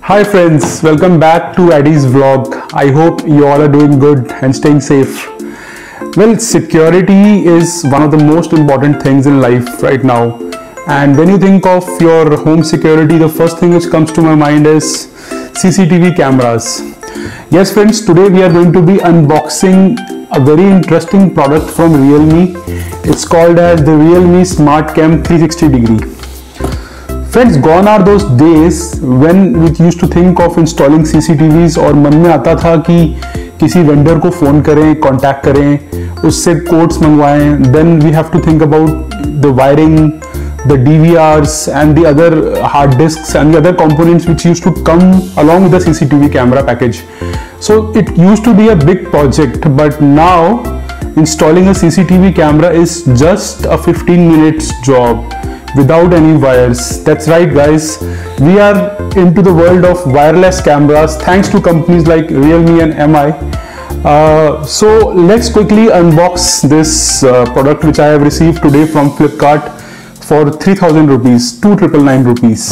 Hi friends, welcome back to Addy's vlog. I hope you all are doing good and staying safe. Well, security is one of the most important things in life right now. And when you think of your home security, the first thing which comes to my mind is CCTV cameras. Yes friends, today we are going to be unboxing a very interesting product from Realme. It's called as the Realme SmartCam 360 degree. Friends, gone are those days when we used to think of installing CCTVs और मन में आता था कि किसी vendor को phone करें, contact करें, उससे कोड्स मंगवाएं. Then we have to think about the wiring, the DVRs and the other hard disks and the other components which used to come along with the CCTV camera package. So it used to be a big project, but now installing a CCTV camera is just a 15 minutes job without any wires. That's right guys, we are into the world of wireless cameras thanks to companies like Realme and MI. So let's quickly unbox this product which I have received today from Flipkart for 3000 rupees, 2999 rupees.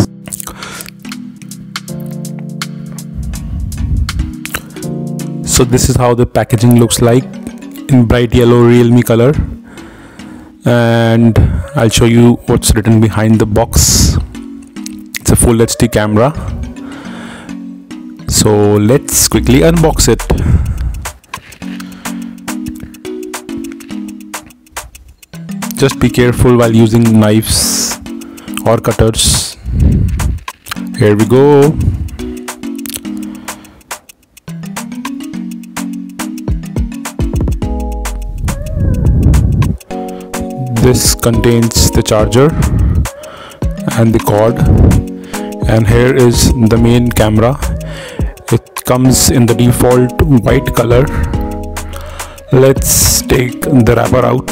So this is how the packaging looks like in bright yellow Realme color, and I'll show you what's written behind the box. It's a full HD camera. So let's quickly unbox it. Just be careful while using knives or cutters. Here we go. This contains the charger and the cord, and here is the main camera. It comes in the default white color. Let's take the wrapper out.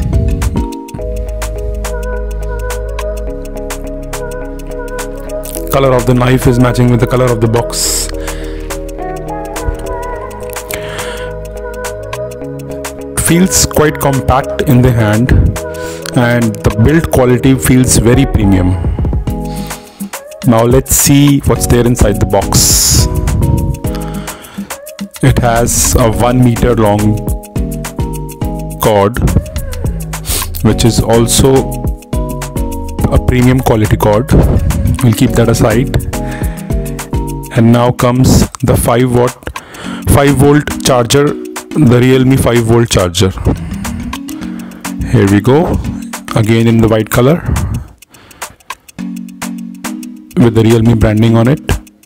Color of the knife is matching with the color of the box. Feels quite compact in the hand, and the build quality feels very premium. Now let's see what's there inside the box. It has a 1 meter long cord, which is also a premium quality cord. We'll keep that aside. And now comes the 5 volt charger, the Realme 5 volt charger. Here we go, again in the white color with the Realme branding on it.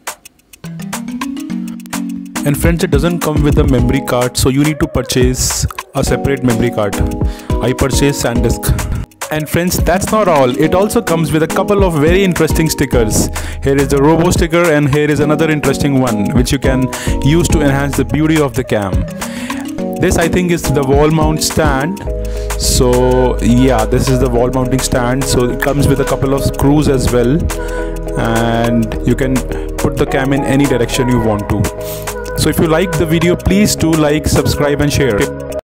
And friends, it doesn't come with a memory card, so you need to purchase a separate memory card. I purchased SanDisk. And friends, that's not all. It also comes with a couple of very interesting stickers. Here is the Robo sticker, and here is another interesting one which you can use to enhance the beauty of the cam. This I think is the wall mount stand. So yeah, this is the wall mounting stand. So it comes with a couple of screws as well, and you can put the cam in any direction you want to. So if you like the video, please do like, subscribe and share.